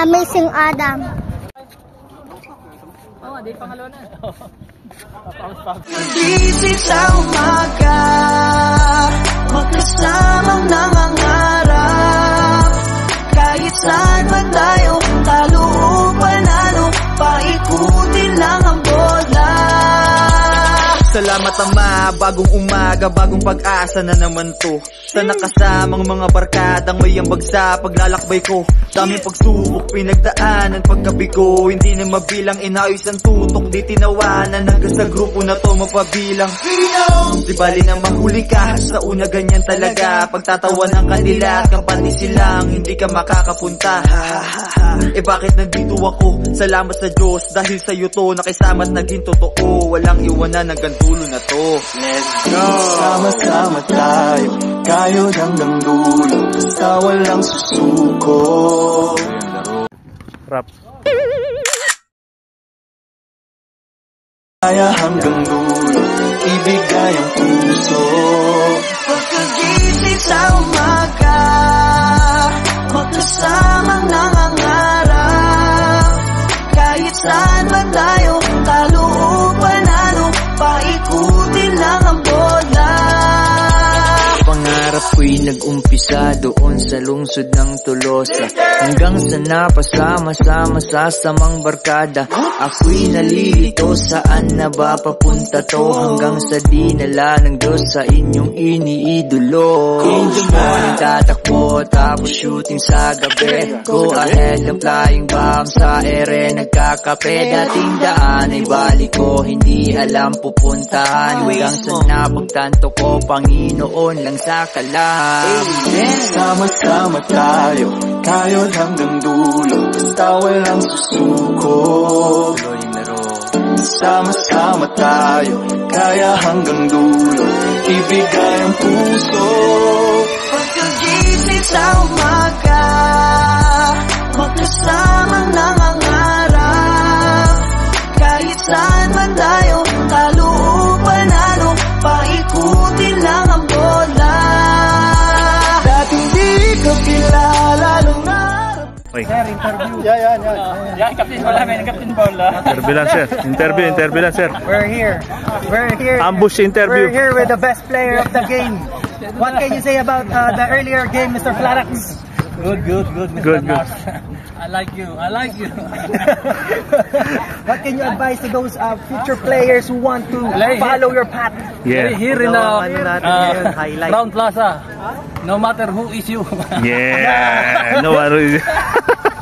Amazing Adam. Oh, di pangalawa na. Gising sa umaga, magkasamang nangangarap. Kahit saan man tayo, talo o panalo, paikutin lang ang bola. Salamat Ama, bagong umaga, bagong pag-asa na naman to. Sa nakasamang mga barkadang may ambag sa paglalakbay ko. Daming pagsubok, pinagdaanan paggabi ko. Hindi na mabilang, inayos ang tutok, di tinawanan. Hanggang sa grupo na to mapabilang. Di bali na mahuli ka, sa una ganyan talaga. Pagtatawan ng kanila at kampante silang hindi ka makakapunta. Eh bakit nandito ako? Salamat sa Diyos, dahil sa'yo to nakisama't naging totoo. Walang iwanan hanggang dulo na to. Let's go! Sama-sama tayo, kayo hanggang dulo, basta walang susuko. Rap. Kaya hanggang dulo, ibigay ang puso. Pagkagising sa umaga, magkasamang nangangarap. Kahit saan man tayo, talo o panalo, paikutin lang ang bola. Pangarap ko'y nag-umpisa doon sa lungsod ng Tolosa, hanggang sa napasama-sama sa samang barkada. Ako'y nalilito, saan na ba papunta to? Hanggang sa dinala ng Diyos sa inyong iniidolo. In the morning tatakbo, tapos shooting sa gabi. Go ahead ng flying bomb, sa ere nagkakape. Dating daan ay balik ko, hindi alam pupuntahan. Hanggang sa napagtanto ko, Panginoon lang sa kalam. Sama-sama tayo, kayo't hanggang dulo, basta walang susuko. Sama-sama tayo, kaya hanggang dulo, ibigay ang puso. Pagkagising sa umaga, magkasamang nangangarap. Kahit saan man tayo, talo o panalo, paikutin lang ang bola. Dating di ka kilala nung narap. Sir, interview. Yan. Captain Bola, Captain Bola. Interview lang, sir. We're here. Ambush interview. We're here with the best player of the game. What can you say about the earlier game, Mr. Flarax? Good, Mr. Nas. I like you. What can you advise to those future players who want to follow your path? Yeah. Here in Crown Plaza. No matter who is you. Yeah. No,